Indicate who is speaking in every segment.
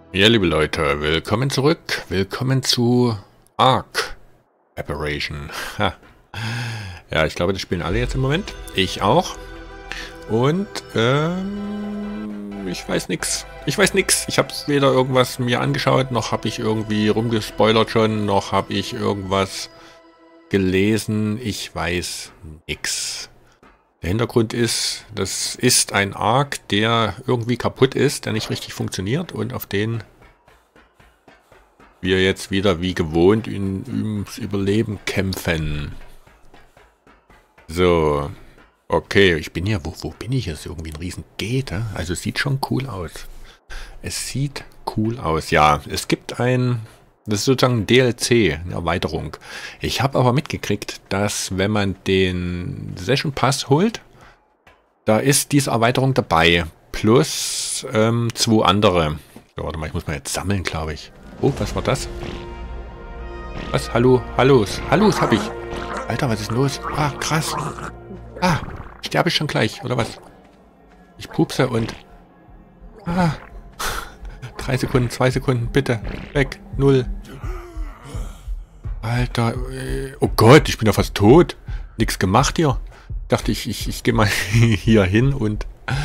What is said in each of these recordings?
Speaker 1: Ja, liebe Leute, willkommen zurück. Willkommen zu Ark Aberration. Ha. Ja, ich glaube, das spielen alle jetzt im Moment. Ich auch. Und, ich weiß nix. Ich weiß nix. Ich habe weder irgendwas mir angeschaut, noch habe ich irgendwie rumgespoilert schon, noch habe ich irgendwas gelesen. Ich weiß nix. Der Hintergrund ist, das ist ein Ark, der irgendwie kaputt ist, der nicht richtig funktioniert und auf den wir jetzt wieder wie gewohnt ums Überleben kämpfen. So. Okay, ich bin hier, wo bin ich jetzt? Irgendwie ein riesen Gate, also es sieht schon cool aus. Es sieht cool aus, ja. Es gibt das ist sozusagen ein DLC, eine Erweiterung. Ich habe aber mitgekriegt, dass wenn man den Session Pass holt, da ist diese Erweiterung dabei. Plus 2 andere. So, warte mal, ich muss mal jetzt sammeln, glaube ich. Oh, was war das? Was? Hallo? Hallos? Hallos hab ich. Alter, was ist denn los? Ah, krass. Ah, sterbe ich schon gleich, oder was? Ich pupse und... Ah. 3 Sekunden, 2 Sekunden, bitte. Weg. 0. Alter. Oh Gott, ich bin ja fast tot. Nix gemacht hier. Dachte ich gehe mal hier hin und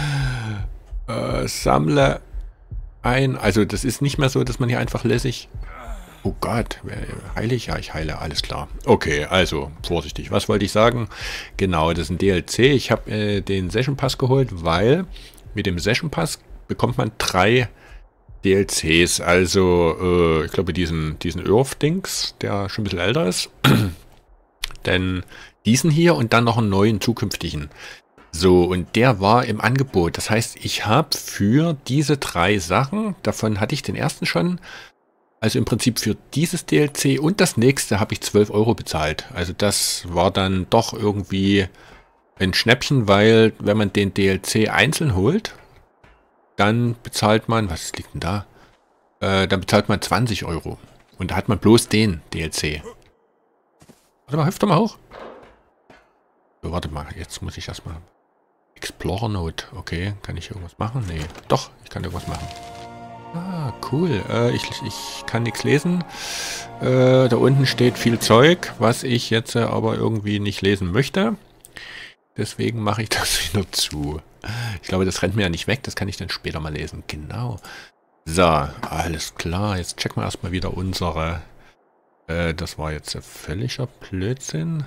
Speaker 1: sammle ein. Also das ist nicht mehr so, dass man hier einfach lässig... Oh Gott, heile ich? Ja, ich heile, alles klar. Okay, also, vorsichtig. Was wollte ich sagen? Genau, das ist ein DLC. Ich habe den Session Pass geholt, weil mit dem Session Pass bekommt man 3 DLCs. Also, ich glaube, diesen Earth-Dings, der schon ein bisschen älter ist. Denn diesen hier und dann noch einen neuen zukünftigen. So, und der war im Angebot. Das heißt, ich habe für diese 3 Sachen, davon hatte ich den ersten schon, also im Prinzip für dieses DLC und das nächste habe ich 12 € bezahlt. Also das war dann doch irgendwie ein Schnäppchen, weil wenn man den DLC einzeln holt, dann bezahlt man, was liegt denn da? Dann bezahlt man 20 €. Und da hat man bloß den DLC. Warte mal, hüpf doch mal hoch. So, warte mal, jetzt muss ich erstmal... Explorer Note, okay, kann ich irgendwas machen? Nee, doch, ich kann irgendwas machen. Ah, cool. Ich kann nichts lesen. Da unten steht viel Zeug, was ich jetzt aber irgendwie nicht lesen möchte. Deswegen mache ich das wieder zu. Ich glaube, das rennt mir ja nicht weg. Das kann ich dann später mal lesen. Genau. So, alles klar. Jetzt checken wir erstmal wieder unsere... das war jetzt völliger Blödsinn.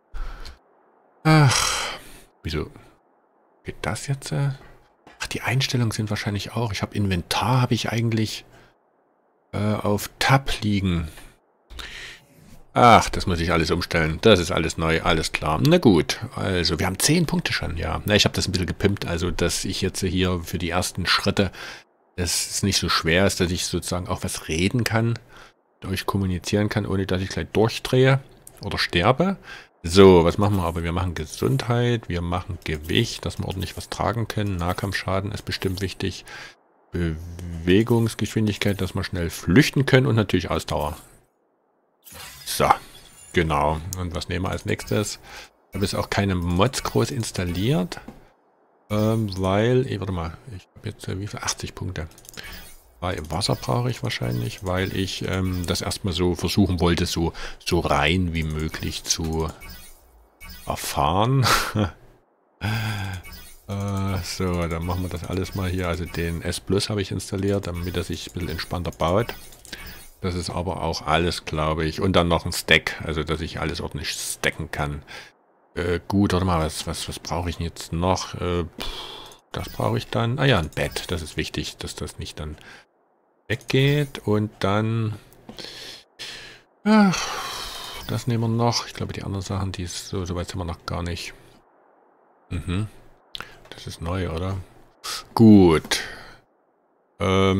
Speaker 1: Ach, wieso geht das jetzt... Ach, die Einstellungen sind wahrscheinlich auch. Ich habe Inventar, habe ich eigentlich auf Tab liegen. Ach, das muss ich alles umstellen. Das ist alles neu, alles klar. Na gut, also wir haben 10 Punkte schon, ja. Na, ich habe das ein bisschen gepimpt, also dass ich jetzt hier für die ersten Schritte, dass es nicht so schwer ist, dass ich sozusagen auch was reden kann, durch kommunizieren kann, ohne dass ich gleich durchdrehe oder sterbe. So, was machen wir aber? Wir machen Gesundheit, wir machen Gewicht, dass wir ordentlich was tragen können. Nahkampfschaden ist bestimmt wichtig. Bewegungsgeschwindigkeit, dass wir schnell flüchten können und natürlich Ausdauer. So, genau. Und was nehmen wir als nächstes? Ich habe jetzt auch keine Mods groß installiert, weil, warte mal, ich habe jetzt wie viel? 80 Punkte. Wasser brauche ich wahrscheinlich, weil ich das erstmal so versuchen wollte, so rein wie möglich zu erfahren. So, dann machen wir das alles mal hier. Also den S Plus habe ich installiert, damit er sich ein bisschen entspannter baut. Das ist aber auch alles, glaube ich. Und dann noch ein Stack, also dass ich alles ordentlich stacken kann. Gut, warte mal, was brauche ich denn jetzt noch? Das brauche ich dann. Ah ja, ein Bett. Das ist wichtig, dass das nicht dann weggeht. Und dann... Ach, das nehmen wir noch. Ich glaube, die anderen Sachen, die ist so weit sind wir noch gar nicht. Mhm. Das ist neu, oder? Gut. Ja,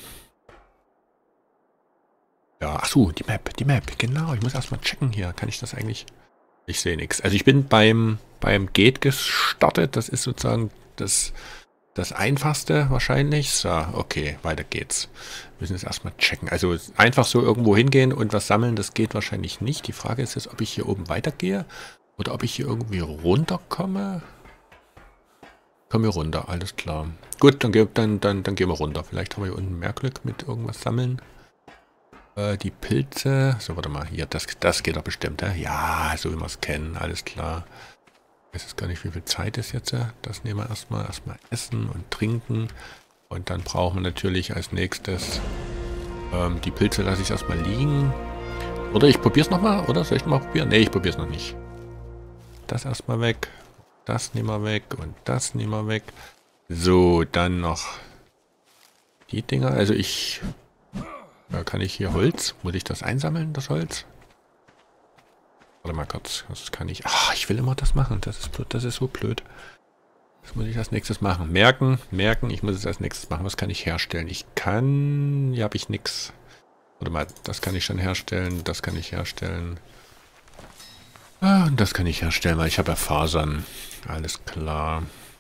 Speaker 1: ach so, die Map, genau. Ich muss erstmal checken hier. Kann ich das eigentlich... Ich sehe nichts. Also ich bin beim Gate gestartet. Das ist sozusagen das Einfachste wahrscheinlich. So, okay, weiter geht's. Wir müssen jetzt erstmal checken. Also einfach so irgendwo hingehen und was sammeln, das geht wahrscheinlich nicht. Die Frage ist jetzt, ob ich hier oben weitergehe oder ob ich hier irgendwie runterkomme. Kommen wir runter, alles klar. Gut, dann gehen wir runter. Vielleicht haben wir hier unten mehr Glück mit irgendwas sammeln. Die Pilze. So, warte mal, hier, das geht doch bestimmt, ja, so wie wir es kennen, alles klar. Ich weiß jetzt gar nicht, wie viel Zeit ist jetzt. Das nehmen wir erstmal. Erstmal essen und trinken. Und dann brauchen wir natürlich als nächstes die Pilze lasse ich erstmal liegen. Oder ich probiere es nochmal, oder? Soll ich nochmal probieren? Ne, ich probiere es noch nicht. Das erstmal weg. Das nehmen wir weg und das nehmen wir weg. So, dann noch die Dinger. Also kann ich hier Holz? Muss ich das einsammeln, das Holz? Warte mal kurz. Das kann ich... Ach, ich will immer das machen. Das ist blöd, das ist so blöd. Das muss ich als nächstes machen. Merken. Ich muss es als nächstes machen. Was kann ich herstellen? Hier habe ich nichts. Warte mal, das kann ich schon herstellen. Das kann ich herstellen. Und das kann ich herstellen, weil ich habe ja Fasern. Alles klar.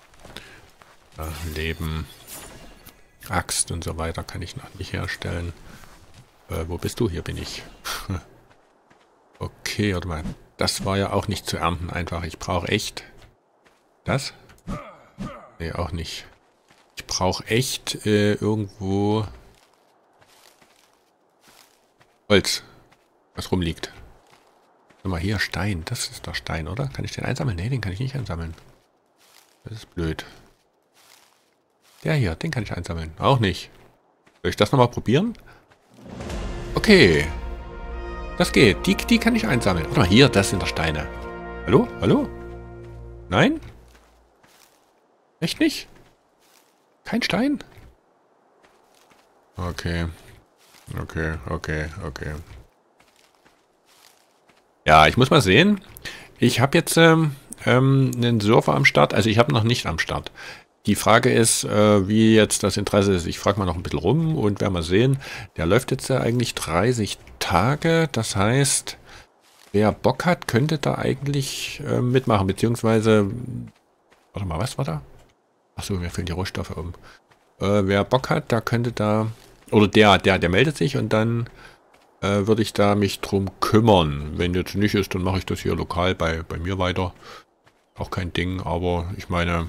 Speaker 1: Leben. Axt und so weiter kann ich noch nicht herstellen. Wo bist du? Hier bin ich. Okay, warte mal. Das war ja auch nicht zu ernten einfach. Ich brauche echt... Das? Nee, auch nicht. Ich brauche echt irgendwo... Holz. Was rumliegt. Warte mal, hier Stein. Das ist doch Stein, oder? Kann ich den einsammeln? Nee, den kann ich nicht einsammeln. Das ist blöd. Der hier, den kann ich einsammeln. Auch nicht. Soll ich das nochmal probieren? Okay. Das geht. Die kann ich einsammeln. Warte mal, hier, das sind doch Steine. Hallo? Hallo? Nein? Echt nicht? Kein Stein? Okay. Okay. Ja, ich muss mal sehen. Ich habe jetzt einen Surfer am Start. Also ich habe noch nicht am Start. Die Frage ist, wie jetzt das Interesse ist. Ich frage mal noch ein bisschen rum und werden mal sehen. Der läuft jetzt eigentlich 30 Tage. Das heißt, wer Bock hat, könnte da eigentlich mitmachen. Beziehungsweise, warte mal, was war da? Achso, mir fehlen die Rohstoffe um. Wer Bock hat, da könnte da... Oder der meldet sich und dann würde ich da mich drum kümmern. Wenn jetzt nicht ist, dann mache ich das hier lokal bei mir weiter. Auch kein Ding, aber ich meine...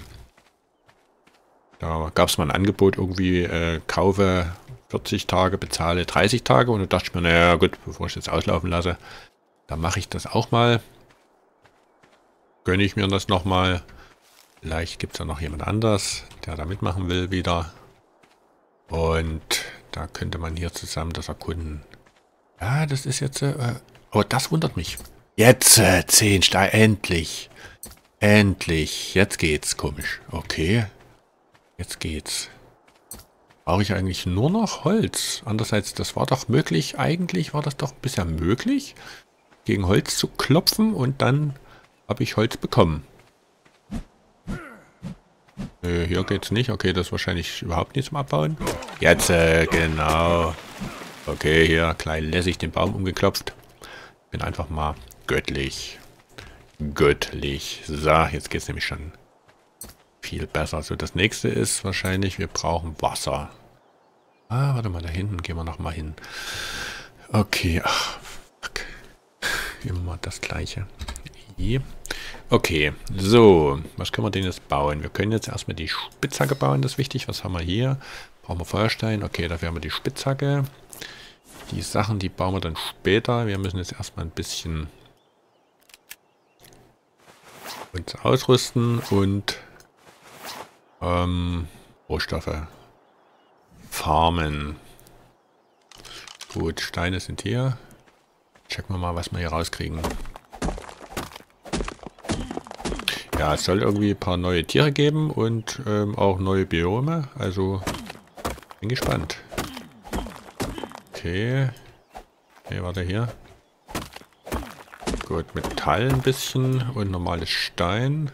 Speaker 1: Da gab es mal ein Angebot irgendwie, kaufe 40 Tage, bezahle 30 Tage. Und da dachte ich mir, naja gut, bevor ich das auslaufen lasse, dann mache ich das auch mal. Gönne ich mir das nochmal. Vielleicht gibt es ja noch jemand anders, der da mitmachen will wieder. Und da könnte man hier zusammen das erkunden. Ja, das ist jetzt... aber das wundert mich. Jetzt 10 Steine, endlich. Endlich. Jetzt geht's, komisch. Okay. Jetzt geht's. Brauche ich eigentlich nur noch Holz? Andererseits, das war doch möglich. Eigentlich war das doch bisher möglich, gegen Holz zu klopfen und dann habe ich Holz bekommen. Hier geht's nicht. Okay, das ist wahrscheinlich überhaupt nicht zum Abbauen. Jetzt, genau. Okay, hier klein lässig den Baum umgeklopft. Bin einfach mal göttlich. Göttlich. So, jetzt geht's nämlich schon viel besser. So, das nächste ist wahrscheinlich, wir brauchen Wasser. Ah, warte mal, da hinten gehen wir nochmal hin. Okay, ach, fuck. Immer das gleiche. Okay, so, was können wir denn jetzt bauen? Wir können jetzt erstmal die Spitzhacke bauen, das ist wichtig. Was haben wir hier? Brauchen wir Feuerstein? Okay, dafür haben wir die Spitzhacke. Die Sachen, die bauen wir dann später. Wir müssen jetzt erstmal ein bisschen uns ausrüsten und Rohstoffe farmen. Gut, Steine sind hier. Checken wir mal, was wir hier rauskriegen. Ja, es soll irgendwie ein paar neue Tiere geben und auch neue Biome. Also, bin gespannt. Okay. Okay, warte hier. Gut, Metall ein bisschen und normales Stein.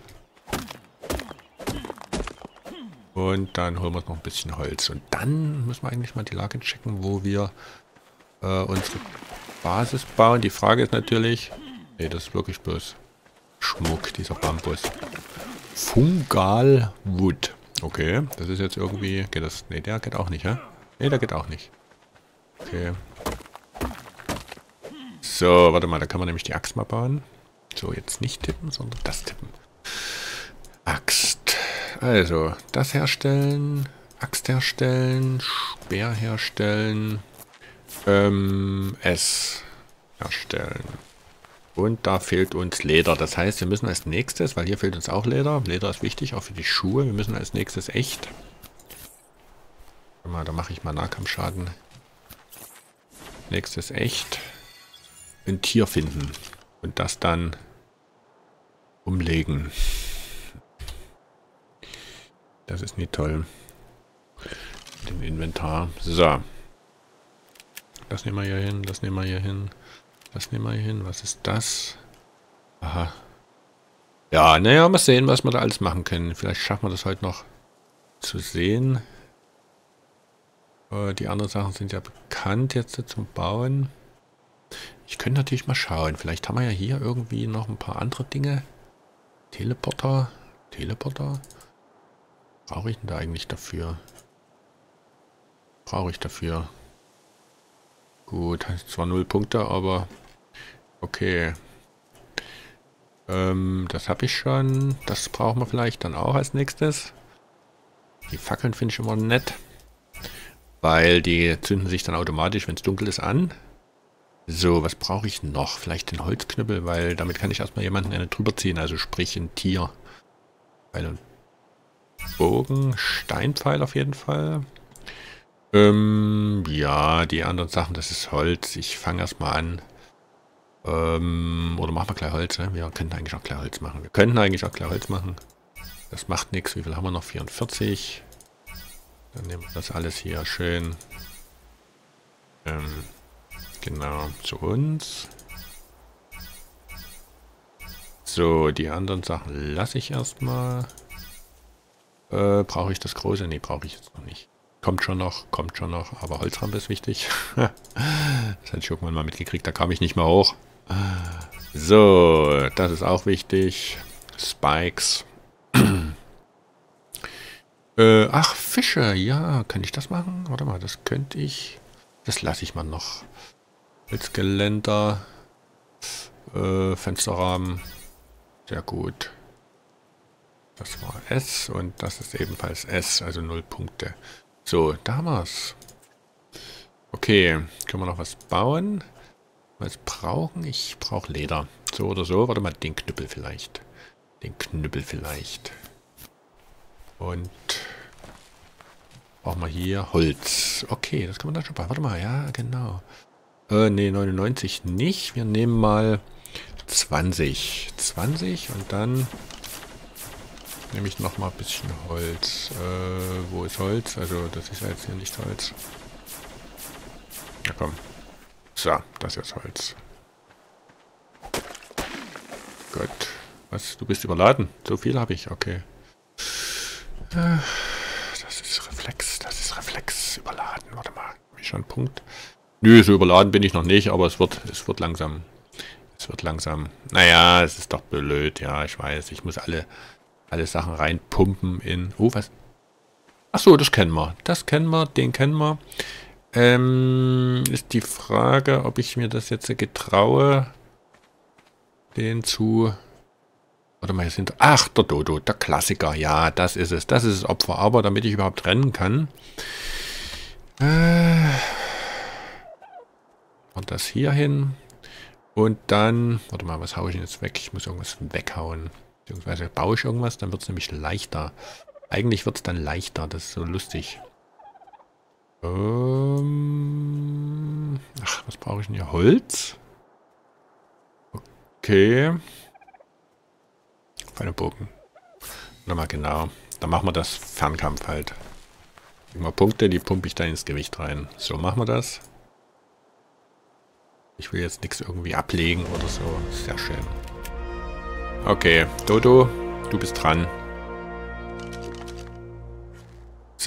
Speaker 1: Und dann holen wir uns noch ein bisschen Holz. Und dann müssen wir eigentlich mal die Lage checken, wo wir unsere Basis bauen. Die Frage ist natürlich... Nee, das ist wirklich bloß Schmuck, dieser Bambus. Fungal Wood. Okay, das ist jetzt irgendwie... Geht das? Nee, der geht auch nicht, hä? Nee, der geht auch nicht. Okay. So, warte mal, da kann man nämlich die Axt mal bauen. So, jetzt nicht tippen, sondern das tippen. Axt. Also, das herstellen, Axt herstellen, Speer herstellen, S herstellen. Und da fehlt uns Leder. Das heißt, wir müssen als nächstes, weil hier fehlt uns auch Leder. Leder ist wichtig, auch für die Schuhe. Wir müssen als nächstes echt. Mal, da mache ich mal Nahkampfschaden. Nächstes echt. Ein Tier finden. Und das dann umlegen. Das ist nicht toll. Im Inventar. So. Das nehmen wir hier hin, das nehmen wir hier hin. Das nehmen wir hier hin. Was ist das? Aha. Ja, naja, mal sehen, was wir da alles machen können. Vielleicht schaffen wir das heute noch zu sehen. Die anderen Sachen sind ja bekannt jetzt zum Bauen. Ich könnte natürlich mal schauen. Vielleicht haben wir ja hier irgendwie noch ein paar andere Dinge. Teleporter. Teleporter. Brauche ich denn da eigentlich dafür? Brauche ich dafür? Gut, zwar 0 Punkte, aber okay. Das habe ich schon. Das brauchen wir vielleicht dann auch als nächstes. Die Fackeln finde ich immer nett. Weil die zünden sich dann automatisch, wenn es dunkel ist, an. So, was brauche ich noch? Vielleicht den Holzknüppel, weil damit kann ich erstmal jemanden drüber ziehen. Also sprich ein Tier. Pfeil und Bogen. Steinpfeil auf jeden Fall. Ja, die anderen Sachen, das ist Holz. Ich fange erstmal an. Oder machen wir gleich Holz, ne? Wir könnten eigentlich auch gleich Holz machen. Das macht nichts. Wie viel haben wir noch? 44. Dann nehmen wir das alles hier schön. Genau, zu uns. So, die anderen Sachen lasse ich erstmal. Brauche ich das große? Ne, brauche ich jetzt noch nicht. Kommt schon noch, aber Holzrampe ist wichtig. Das hatte ich irgendwann mal mitgekriegt, da kam ich nicht mehr hoch. So, das ist auch wichtig. Spikes. Ach, Fische, ja, kann ich das machen? Warte mal, das könnte ich. Das lasse ich mal noch. Holzgeländer. Fensterrahmen. Sehr gut. Das war S und das ist ebenfalls S, also 0 Punkte. So, da haben wir es. Okay, können wir noch was bauen? Was brauchen? Ich brauche Leder. So oder so. Warte mal, den Knüppel vielleicht. Und brauchen wir hier Holz. Okay, das kann man dann schon bauen. Warte mal, ja, genau. Ne, 99 nicht. Wir nehmen mal 20. 20 und dann nehme ich noch mal ein bisschen Holz. Wo ist Holz? Also, das ist ja jetzt hier nicht Holz. Ja, komm. So, das ist Holz. Gut. Was? Du bist überladen? So viel habe ich? Okay. Das ist Reflex. Überladen. Warte mal. Habe ich schon einen Punkt? Nö, so überladen bin ich noch nicht, aber es wird langsam. Naja, es ist doch blöd. Ja, ich weiß. Ich muss alle Sachen reinpumpen in... Oh, was? Ach so, das kennen wir. Den kennen wir. Ist die Frage, ob ich mir das jetzt getraue, den zu... Warte mal, hier sind... Ach, der Dodo, der Klassiker. Ja, das ist es. Das ist das Opfer. Aber damit ich überhaupt rennen kann... Und das hier hin. Und dann... Warte mal, was haue ich denn jetzt weg? Ich muss irgendwas weghauen. Beziehungsweise baue ich irgendwas, dann wird es nämlich leichter. Eigentlich wird es dann leichter. Das ist so lustig. Ach, was brauche ich denn hier? Holz? Okay. Pfeil und Bogen. Nochmal genau. Dann machen wir das Fernkampf halt. Immer Punkte, die pumpe ich dann ins Gewicht rein. So machen wir das. Ich will jetzt nichts irgendwie ablegen oder so. Sehr schön. Okay, Dodo, du bist dran. So.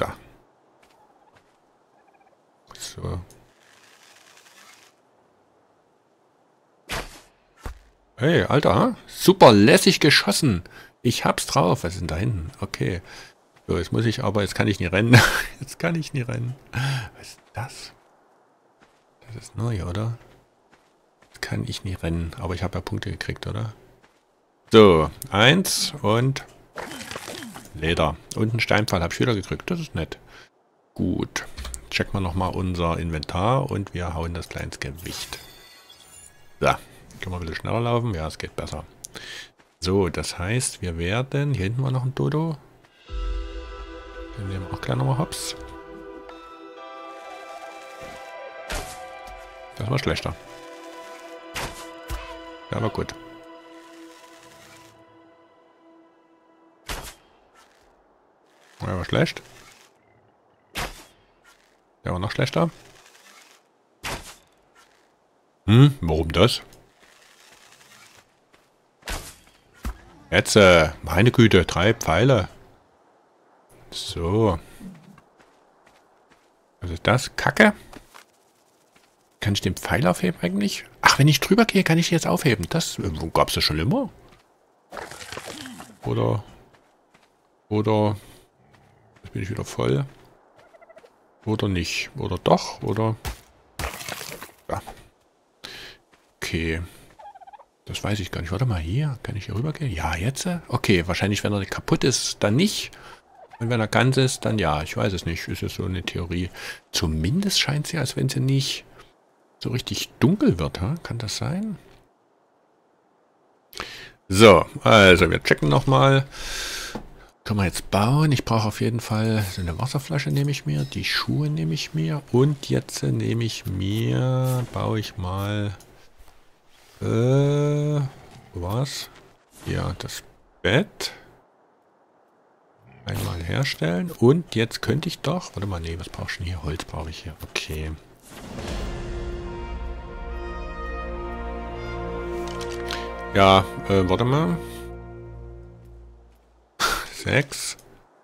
Speaker 1: So. Hey, Alter, super lässig geschossen. Ich hab's drauf. Was ist denn da hinten? Okay. So, jetzt kann ich nie rennen. Was ist das? Das ist neu, oder? Jetzt kann ich nie rennen. Aber ich habe ja Punkte gekriegt, oder? So, 1 und Leder. Und einen Steinpfahl habe ich wieder gekriegt. Das ist nett. Gut. Checken wir nochmal unser Inventar und wir hauen das gleich ins Gewicht. So. Können wir ein bisschen schneller laufen? Ja, es geht besser. So, das heißt, wir werden... Hier hinten war noch ein Dodo. Den nehmen wir auch gleich nochmal hops. Das war schlechter. Ja, war gut. Der war schlecht. Der war noch schlechter. Warum das? Jetzt, meine Güte, 3 Pfeile. So. Was ist das? Kacke? Kann ich den Pfeil aufheben eigentlich? Ach, wenn ich drüber gehe, kann ich jetzt aufheben. Das gab es das schon immer? Oder... Jetzt bin ich wieder voll. Oder nicht. Oder doch. Oder... Ja. Okay. Das weiß ich gar nicht. Warte mal, hier. Kann ich hier rüber gehen? Ja, jetzt? Okay, wahrscheinlich, wenn er kaputt ist, dann nicht. Und wenn er ganz ist, dann ja. Ich weiß es nicht. Ist ja so eine Theorie. Zumindest scheint sie, als wenn sie nicht so richtig dunkel wird. Ha? Kann das sein? So, also wir checken nochmal. Können wir jetzt bauen. Ich brauche auf jeden Fall so eine Wasserflasche, nehme ich mir. Die Schuhe nehme ich mir. Und jetzt nehme ich mir, baue ich mal, wo war's? Ja, das Bett. Einmal herstellen. Und jetzt könnte ich doch, warte mal, nee, was brauche ich denn hier? Holz brauche ich hier. Okay. Ja, warte mal. 6.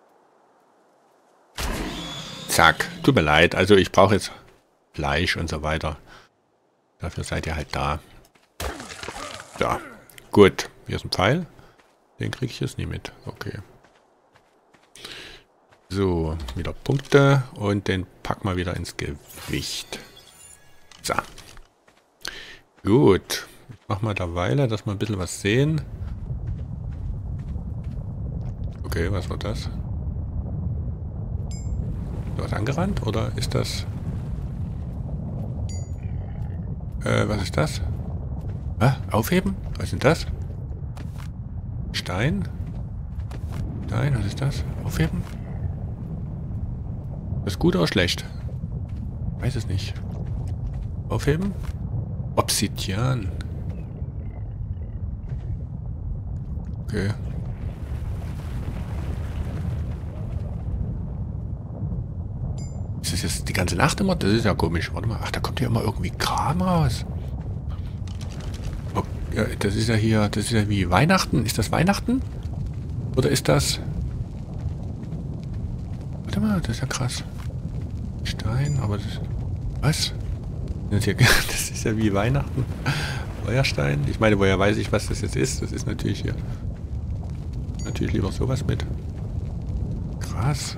Speaker 1: Zack. Tut mir leid. Also ich brauche jetzt Fleisch und so weiter. Dafür seid ihr halt da. Ja. Gut. Hier ist ein Pfeil. Den kriege ich jetzt nie mit. Okay. So. Wieder Punkte. Und den packen wir wieder ins Gewicht. So. Gut. Ich mache mal derweil, dass wir ein bisschen was sehen. Okay, was war das? Ist da was angerannt? Oder ist das... was ist das? Aufheben? Was ist denn das? Stein? Stein, was ist das? Aufheben? Ist das gut oder schlecht? Weiß es nicht. Aufheben? Obsidian. Okay. Ist das jetzt die ganze Nacht immer? Das ist ja komisch. Warte mal. Ach, da kommt ja immer irgendwie Kram raus. Oh, ja, das ist ja hier... Das ist ja wie Weihnachten. Ist das Weihnachten? Oder ist das... Warte mal, das ist ja krass. Stein, aber das... Was? Das ist ja wie Weihnachten. Feuerstein. Ich meine, woher weiß ich, was das jetzt ist? Das ist natürlich hier... Natürlich lieber sowas mit. Krass.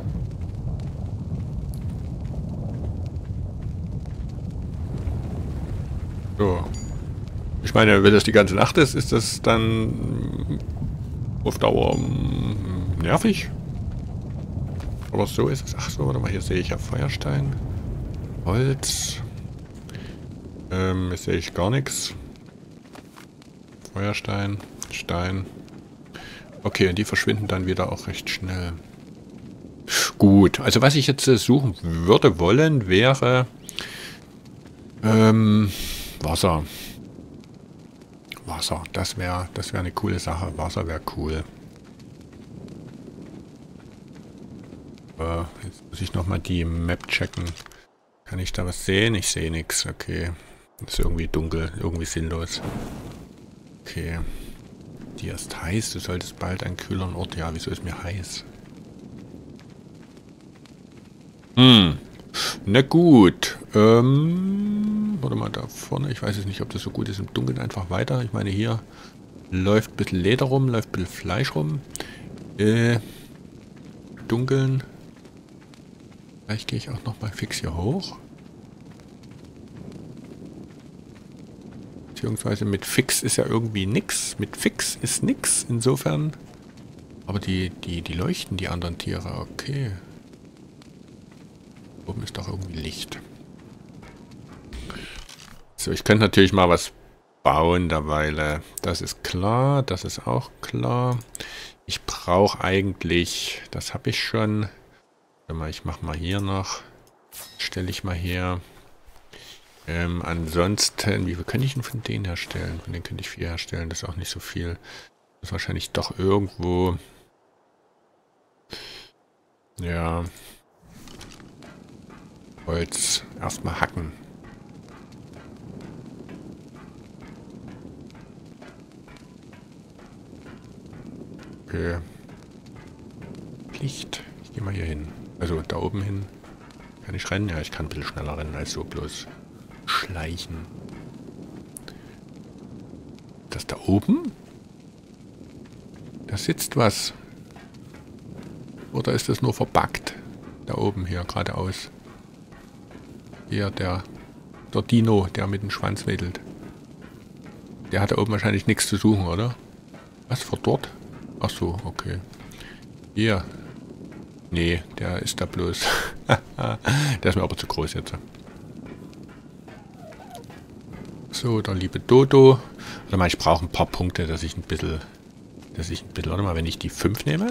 Speaker 1: So. Ich meine, wenn das die ganze Nacht ist, ist das dann auf Dauer nervig. Aber so ist es. Ach so, warte mal, hier sehe ich ja Feuerstein. Holz. Jetzt sehe ich gar nichts. Feuerstein. Stein. Okay, und die verschwinden dann wieder auch recht schnell. Gut, also was ich jetzt suchen würde wollen, wäre Wasser. Wasser, das wäre eine coole Sache. Wasser wäre cool. Jetzt muss ich nochmal die Map checken. Kann ich da was sehen? Ich sehe nichts. Okay. Ist irgendwie dunkel, irgendwie sinnlos. Okay. Dir ist heiß, du solltest bald einen kühleren Ort. Ja, wieso ist mir heiß? Na gut. Warte mal, da vorne. Ich weiß jetzt nicht, ob das so gut ist. Im Dunkeln einfach weiter. Ich meine, hier läuft ein bisschen Leder rum, läuft ein bisschen Fleisch rum. Dunkeln. Vielleicht gehe ich auch nochmal fix hier hoch. Beziehungsweise mit fix ist ja irgendwie nix. Mit fix ist nix. Insofern Aber die leuchten, die anderen Tiere. Okay. Oben ist doch irgendwie Licht. So, ich könnte natürlich mal was bauen derweil. Das ist klar, das ist auch klar. Ich brauche eigentlich, das habe ich schon. Warte mal, ich mache mal hier noch. Stelle ich mal her. Ansonsten, wie viel könnte ich denn von denen herstellen? Von denen könnte ich 4 herstellen, das ist auch nicht so viel. Das ist wahrscheinlich doch irgendwo. Ja. Holz erstmal hacken. Okay. Licht. Ich gehe mal hier hin. Also da oben hin. Kann ich rennen? Ja, ich kann ein bisschen schneller rennen als so bloß schleichen. Das da oben? Da sitzt was. Oder ist das nur verbuggt? Da oben hier geradeaus. Hier der Dino, der mit dem Schwanz wedelt. Der hat da oben wahrscheinlich nichts zu suchen, oder? Was, vor dort? Ach so, okay. Hier. Nee, der ist da bloß. Der ist mir aber zu groß jetzt. So, der liebe Dodo. Warte mal, ich brauche ein paar Punkte, dass ich ein bisschen... Warte mal, wenn ich die 5 nehme.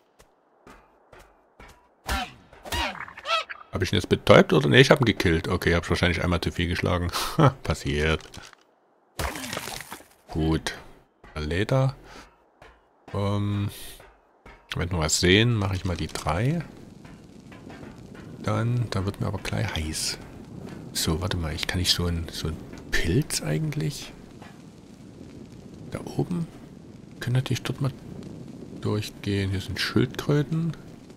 Speaker 1: Habe ich ihn jetzt betäubt oder? Ne, ich habe ihn gekillt. Okay, habe ich wahrscheinlich einmal zu viel geschlagen. Passiert. Gut. Leder. Wenn wir was sehen, mache ich mal die 3. Da wird mir aber gleich heiß. So, warte mal, kann ich so ein Pilz eigentlich? Da oben? Können natürlich dort mal durchgehen. Hier sind Schildkröten.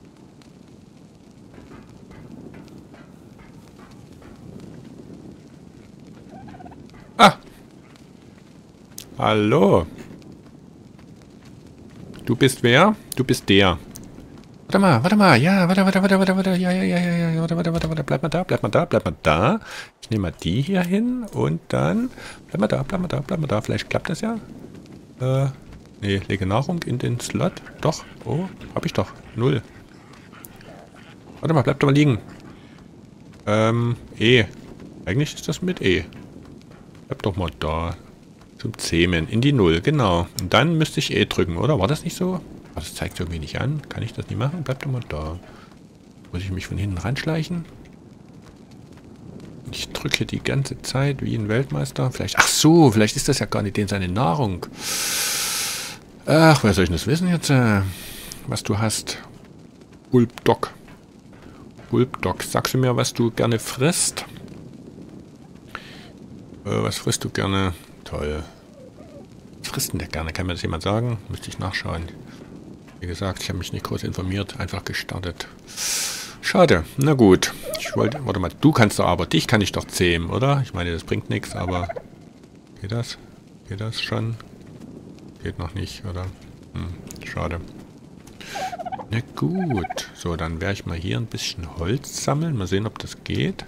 Speaker 1: Ah! Hallo! Du bist wer? Du bist der. Warte mal, ja, warte, ja, warte, bleib mal da. Ich nehme mal die hier hin und dann, bleib mal da, vielleicht klappt das ja. Nee, lege Nahrung in den Slot. Doch, oh, hab ich doch, 0. Warte mal, bleib doch mal liegen. E. Eigentlich ist das mit E. Bleib doch mal da. Zum Zähmen, in die 0, genau. Und dann müsste ich E drücken, oder? War das nicht so? Das zeigt irgendwie nicht an. Kann ich das nicht machen? Bleib doch mal da. Muss ich mich von hinten ranschleichen? Ich drücke die ganze Zeit wie ein Weltmeister. Vielleicht. Ach so, vielleicht ist das ja gar nicht den seine Nahrung. Ach, wer soll ich das wissen jetzt? Was du hast? Bulbdog. Bulbdog. Sagst du mir, was du gerne frisst? Was frisst du gerne? Toll. Was frisst denn der gerne? Kann mir das jemand sagen? Müsste ich nachschauen. Wie gesagt, ich habe mich nicht groß informiert, einfach gestartet. Schade. Na gut. Ich wollte... Warte mal, du kannst doch aber... Dich kann ich doch zähmen, oder? Ich meine, das bringt nichts, aber... Geht das? Geht das schon? Geht noch nicht, oder? Schade. Na gut. So, dann werde ich mal hier ein bisschen Holz sammeln. Mal sehen, ob das geht.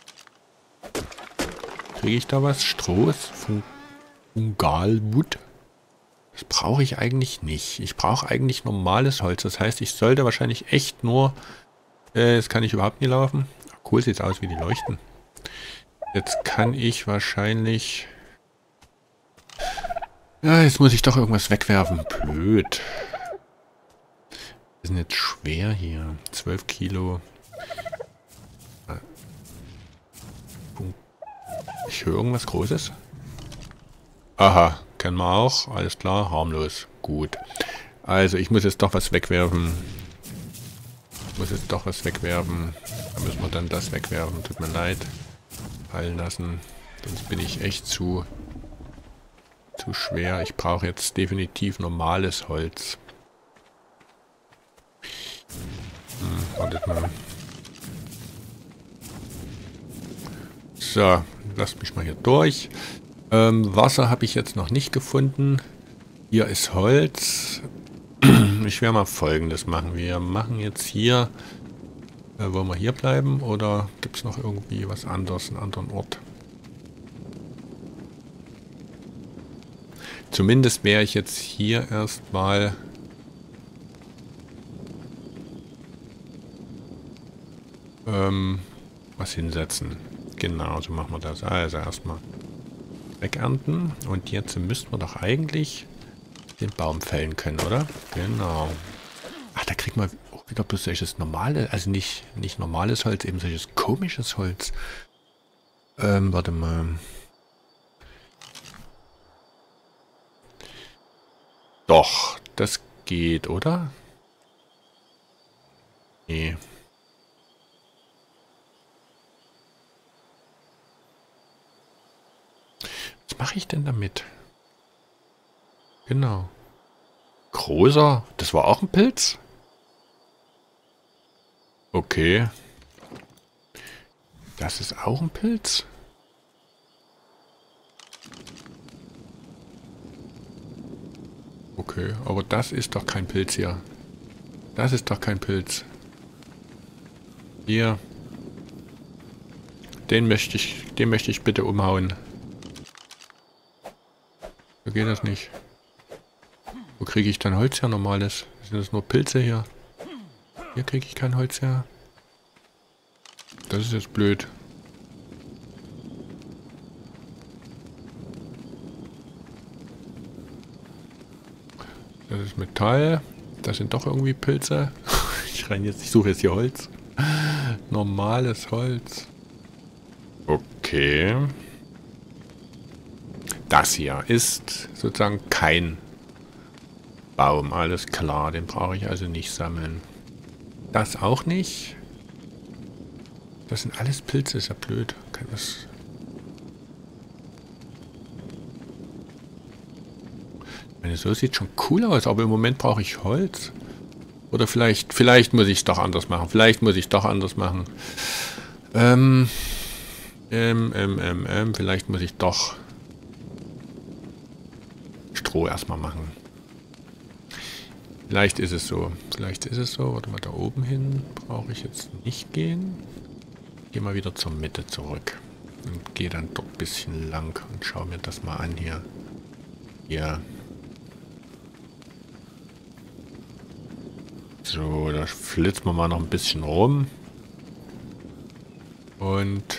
Speaker 1: Kriege ich da was? Strohs? Fungalwood? Das brauche ich eigentlich nicht. Ich brauche eigentlich normales Holz. Das heißt, ich sollte wahrscheinlich echt nur... jetzt kann ich überhaupt nie laufen. Cool, sieht aus wie die leuchten. Jetzt kann ich wahrscheinlich... Ja, jetzt muss ich doch irgendwas wegwerfen. Blöd. Wir sind jetzt schwer hier. 12 Kilo. Ich höre irgendwas Großes. Aha, kennen wir auch. Alles klar, harmlos. Gut. Also, ich muss jetzt doch was wegwerfen. Da müssen wir dann das wegwerfen. Tut mir leid. Fallen lassen. Sonst bin ich echt zu schwer. Ich brauche jetzt definitiv normales Holz. Wartet mal. So, lasst mich mal hier durch. Wasser habe ich jetzt noch nicht gefunden. Hier ist Holz. Ich werde mal Folgendes machen. Wir machen jetzt hier... wollen wir hier bleiben oder gibt es noch irgendwie was anderes, einen anderen Ort? Zumindest wäre ich jetzt hier erstmal was hinsetzen. Genau, so machen wir das. Also erstmal wegernten. Und jetzt müssten wir doch eigentlich den Baum fällen können, oder? Genau. Ach, da kriegt man auch wieder bloß solches normale, also nicht normales Holz, eben solches komisches Holz. Warte mal. Doch, das geht, oder? Nee. Was mache ich denn damit? Genau. Großer? Das war auch ein Pilz? Okay. Das ist auch ein Pilz? Okay, aber das ist doch kein Pilz hier. Das ist doch kein Pilz. Hier. Den möchte ich bitte umhauen. So geht das nicht. Wo kriege ich dann Holz her normales? Sind das nur Pilze hier? Hier kriege ich kein Holz her. Das ist jetzt blöd. Das ist Metall. Das sind doch irgendwie Pilze. Ich suche jetzt hier Holz. Normales Holz. Okay. Das hier ist sozusagen kein Baum. Alles klar, den brauche ich also nicht sammeln. Das auch nicht. Das sind alles Pilze, ist ja blöd. Kann das... Ich meine, so sieht schon cool aus, aber im Moment brauche ich Holz. Oder vielleicht muss ich es doch anders machen. Vielleicht muss ich doch anders machen. Vielleicht muss ich doch Stroh erstmal machen. Vielleicht ist es so. Vielleicht ist es so. Warte mal, da oben hin brauche ich jetzt nicht gehen. Gehe mal wieder zur Mitte zurück. Und gehe dann dort ein bisschen lang und schaue mir das mal an hier. Hier. So, da flitzen wir mal noch ein bisschen rum. Und...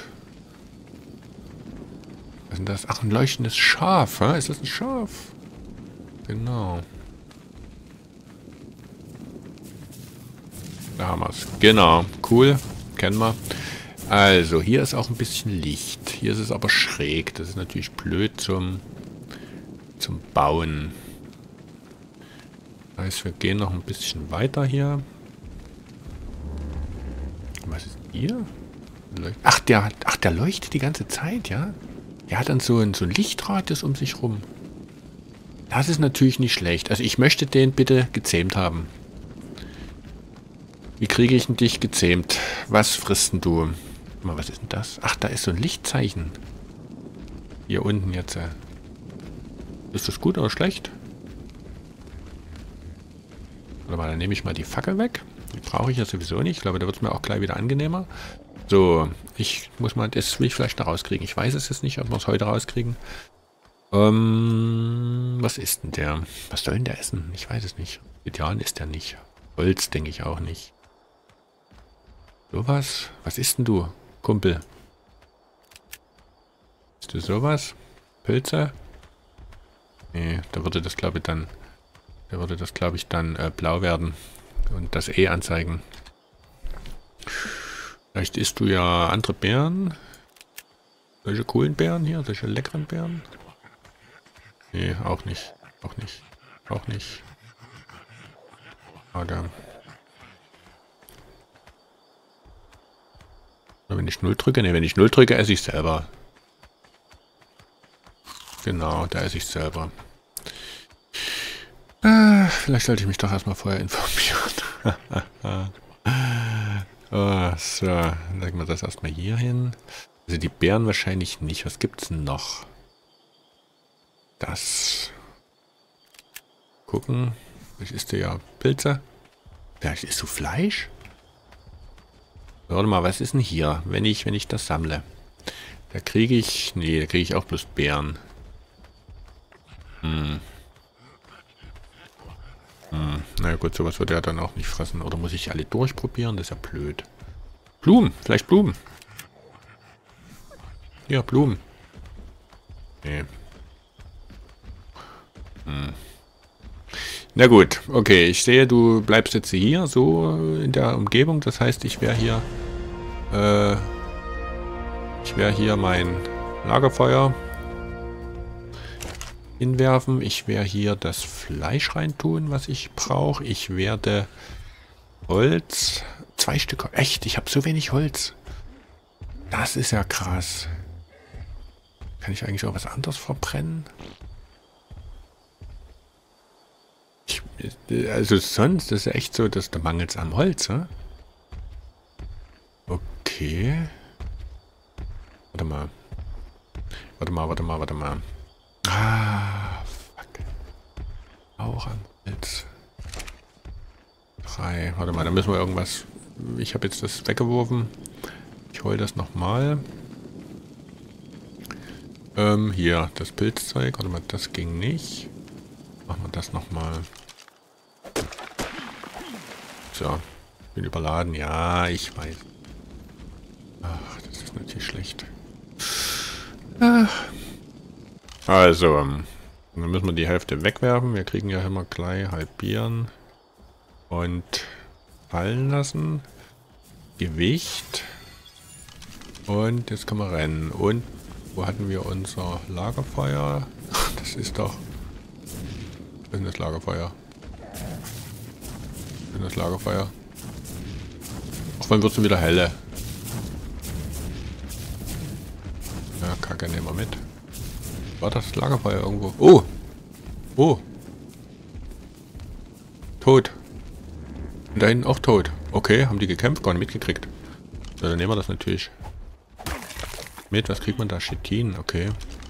Speaker 1: Was ist denn das? Ach, ein leuchtendes Schaf. Hä? Ist das ein Schaf? Genau. Da haben wir es. Genau. Cool. Kennen wir. Also, hier ist auch ein bisschen Licht. Hier ist es aber schräg. Das ist natürlich blöd zum Bauen. Das heißt, wir gehen noch ein bisschen weiter hier. Was ist hier? Ach, der leuchtet die ganze Zeit, ja? Der hat dann so ein Lichtradius um sich rum. Das ist natürlich nicht schlecht. Also ich möchte den bitte gezähmt haben. Wie kriege ich denn dich gezähmt? Was frisst denn du? Mal, was ist denn das? Ach, da ist so ein Lichtzeichen. Hier unten jetzt. Ist das gut oder schlecht? Warte mal, dann nehme ich mal die Fackel weg. Die brauche ich ja sowieso nicht. Ich glaube, da wird es mir auch gleich wieder angenehmer. So, ich muss mal, das will ich vielleicht noch rauskriegen. Ich weiß es jetzt nicht, ob wir es heute rauskriegen. Was ist denn der? Was soll denn der essen? Ich weiß es nicht. Ideal ist der nicht. Holz denke ich auch nicht. Sowas? Was isst denn du, Kumpel? Ist du sowas? Pilze? Nee, da würde das glaube ich dann blau werden und das E anzeigen. Vielleicht isst du ja andere Beeren. Solche coolen Beeren hier, solche leckeren Beeren. Nee, auch nicht. Auch nicht. Auch nicht. Oder wenn ich 0 drücke? Ne, wenn ich 0 drücke, esse ich selber. Genau, da esse ich selber. Vielleicht sollte ich mich doch erstmal vorher informieren. Oh, so, dann legen wir das erstmal hier hin. Also die Beeren wahrscheinlich nicht. Was gibt's denn noch? Das. Gucken. Vielleicht isst du ja Pilze. Vielleicht isst du Fleisch? Warte mal, was ist denn hier, wenn ich das sammle? Da kriege ich... Nee, da kriege ich auch bloß Beeren. Na gut, sowas wird er dann auch nicht fressen. Oder muss ich alle durchprobieren? Das ist ja blöd. Blumen, vielleicht Blumen. Ja, Blumen. Nee. Na gut, okay, ich sehe, du bleibst jetzt hier, so in der Umgebung. Das heißt, ich werde hier mein Lagerfeuer hinwerfen. Ich werde hier das Fleisch reintun, was ich brauche. Ich werde Holz, 2 Stück, echt, ich habe so wenig Holz. Das ist ja krass. Kann ich eigentlich auch was anderes verbrennen? Also sonst ist ja echt so, dass da mangelt es am Holz, ne? Okay. Warte mal. Warte mal. Ah, fuck. Auch am Holz. 3. Warte mal, da müssen wir irgendwas... Ich habe jetzt das weggeworfen. Ich hole das nochmal. Hier, das Pilzzeug. Warte mal, das ging nicht. Machen wir das nochmal. So, bin überladen. Ja, ich weiß. Ach, das ist natürlich schlecht. Also, dann müssen wir die Hälfte wegwerfen. Wir kriegen ja immer gleich halbieren und fallen lassen. Gewicht. Und jetzt können wir rennen. Und wo hatten wir unser Lagerfeuer? Das ist doch... Was ist denn das Lagerfeuer? Was ist das Lagerfeuer? Auch wann wird es wieder helle? Ja, Kacke, nehmen wir mit. War das Lagerfeuer irgendwo? Oh! Oh! Tot. Und da hinten auch tot. Okay, haben die gekämpft? Gar nicht mitgekriegt. So, dann nehmen wir das natürlich mit. Was kriegt man da? Chitin, okay.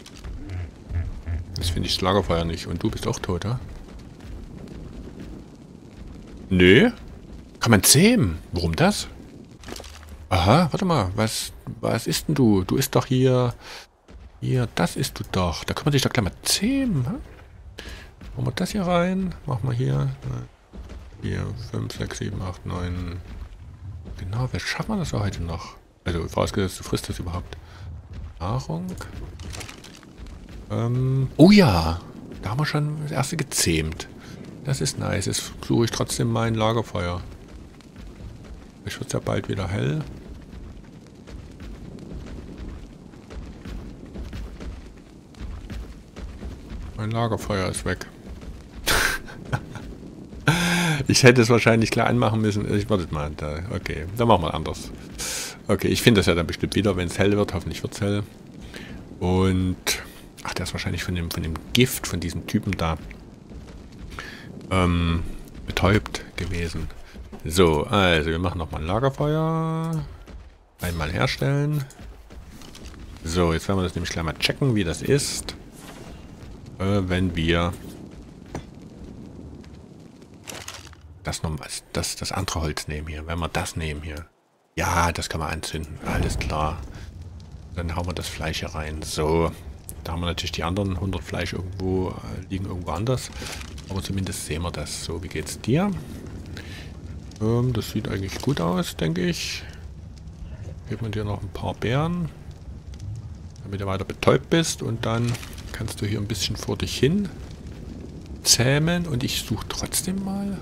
Speaker 1: Das finde ich das Lagerfeuer nicht. Und du bist auch tot, ja? Nö. Kann man zähmen. Warum das? Aha, warte mal. Was ist denn du? Du isst doch hier... Hier, das isst du doch. Da kann man sich doch gleich mal zähmen. Hm? Machen wir das hier rein. Machen wir hier... 4, 5, 6, 7, 8, 9... Genau, wer schafft man das heute noch? Also, vorausgesetzt, du frisst das überhaupt. Nahrung. Oh ja, da haben wir schon das erste gezähmt. Das ist nice. Jetzt suche ich trotzdem mein Lagerfeuer. Ich wird ja bald wieder hell. Mein Lagerfeuer ist weg. Ich hätte es wahrscheinlich klar anmachen müssen. Ich warte mal. Da, okay, dann machen wir anders. Okay, ich finde das ja dann bestimmt wieder, wenn es hell wird. Hoffentlich wird es hell. Und... Ach, der ist wahrscheinlich von dem Gift, von diesem Typen da betäubt gewesen. So, also wir machen nochmal ein Lagerfeuer. Einmal herstellen. So, jetzt werden wir das nämlich gleich mal checken, wie das ist. Wenn wir das andere Holz nehmen hier. Wenn wir das nehmen hier. Ja, das kann man anzünden. Alles klar. Dann hauen wir das Fleisch hier rein. So. Da haben wir natürlich die anderen 100 Fleisch irgendwo, liegen irgendwo anders. Aber zumindest sehen wir das. So, wie geht's dir? Das sieht eigentlich gut aus, denke ich. Geben wir dir noch ein paar Beeren. Damit du weiter betäubt bist. Und dann kannst du hier ein bisschen vor dich hin zähmen. Und ich suche trotzdem mal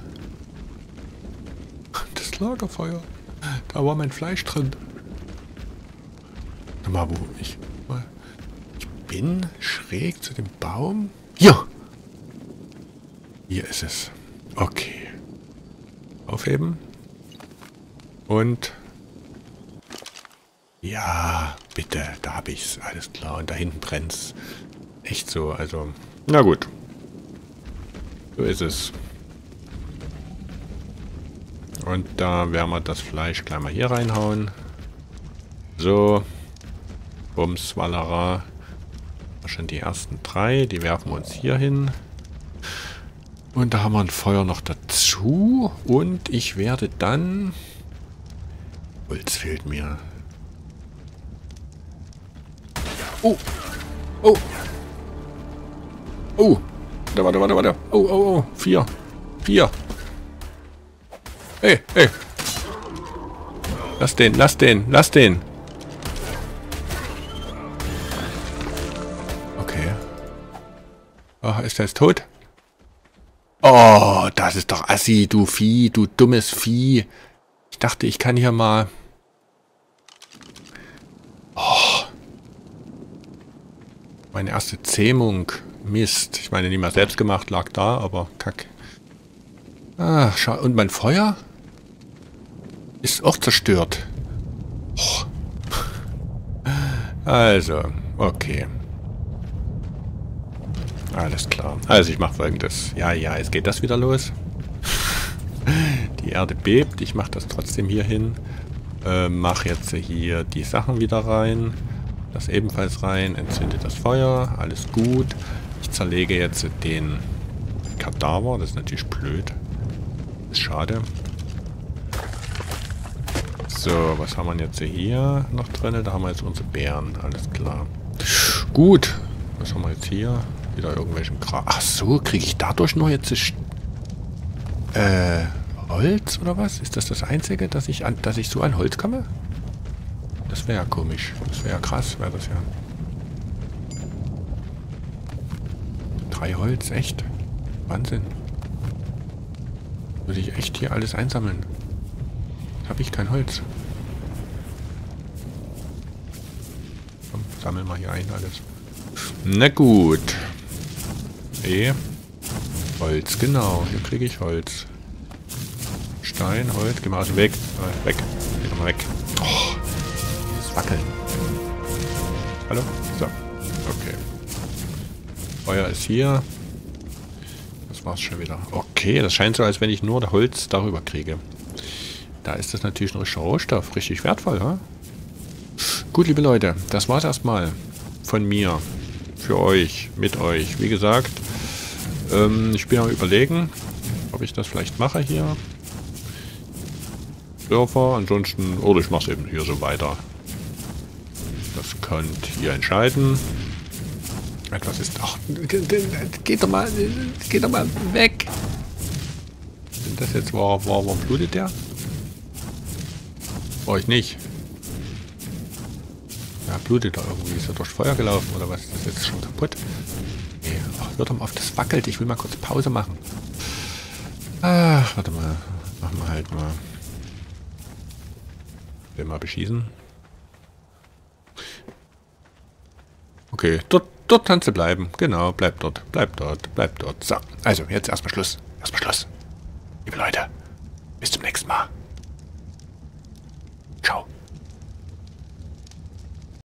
Speaker 1: das Lagerfeuer. Da war mein Fleisch drin. Mal, wo ich bin schräg zu dem Baum. Hier! Hier ist es. Okay. Aufheben. Und... Ja, bitte. Da habe ich es. Alles klar. Und da hinten brennt es. Echt so. Also, na gut. So ist es. Und da werden wir das Fleisch gleich mal hier reinhauen. So. Bums, Wallara. Schon die ersten 3, die werfen wir uns hier hin. Und da haben wir ein Feuer noch dazu. Und ich werde dann... Holz fehlt mir. Oh! Oh! Oh! Warte. Oh. 4. Hey! Lass den, lass den, lass den. Okay. Oh, ist der jetzt tot? Oh, das ist doch assi, du Vieh, du dummes Vieh. Ich dachte, ich kann hier mal... Oh. Meine erste Zähmung. Mist. Ich meine, nicht mal selbst gemacht, lag da, aber kack. Ah, schau. Und mein Feuer? Ist auch zerstört. Oh. Also, okay. Alles klar. Also ich mache Folgendes. Ja, jetzt geht das wieder los. Die Erde bebt. Ich mache das trotzdem hier hin. Mache jetzt hier die Sachen wieder rein. Das ebenfalls rein. Entzünde das Feuer. Alles gut. Ich zerlege jetzt den Kadaver. Das ist natürlich blöd. Ist schade. So, was haben wir jetzt hier noch drin? Da haben wir jetzt unsere Beeren. Alles klar. Gut. Was haben wir jetzt hier? Wieder irgendwelchen Kram. Ach so, kriege ich dadurch nur jetzt Holz oder was? Ist das das Einzige, dass ich so an Holz komme? Das wäre ja komisch. Das wäre ja krass, wäre das ja. 3 Holz, echt? Wahnsinn. Muss ich echt hier alles einsammeln? Habe ich kein Holz. Komm, sammeln wir hier ein alles. Na gut. Holz, genau. Hier kriege ich Holz. Stein, Holz. Geh mal aus dem Weg. Weg. Geh doch mal weg. Oh, das Wackeln. Hallo? So. Okay. Feuer ist hier. Das war's schon wieder. Okay, das scheint so, als wenn ich nur das Holz darüber kriege. Da ist das natürlich ein richtiger Rohstoff. Richtig wertvoll, ja? Gut, liebe Leute. Das war's erstmal von mir. Für euch. Mit euch. Wie gesagt, ich bin am Überlegen, ob ich das vielleicht mache hier. Surfer, ansonsten, oder ich mache es eben hier so weiter. Das könnt ihr entscheiden. Etwas ist... Ach, geht doch mal weg. Sind das jetzt, warum blutet der? Brauche ich nicht. Ja, blutet da irgendwie. Ist er durch Feuer gelaufen oder was? Ist das jetzt schon kaputt? Nee. Ach, hört doch mal auf, das wackelt. Ich will mal kurz Pause machen. Ach, warte mal. Machen wir halt mal. Will mal beschießen. Okay, dort kannst du bleiben. Genau, bleib dort. Bleib dort. Bleib dort. So, also jetzt erstmal Schluss. Erstmal Schluss. Liebe Leute, bis zum nächsten Mal. Ciao.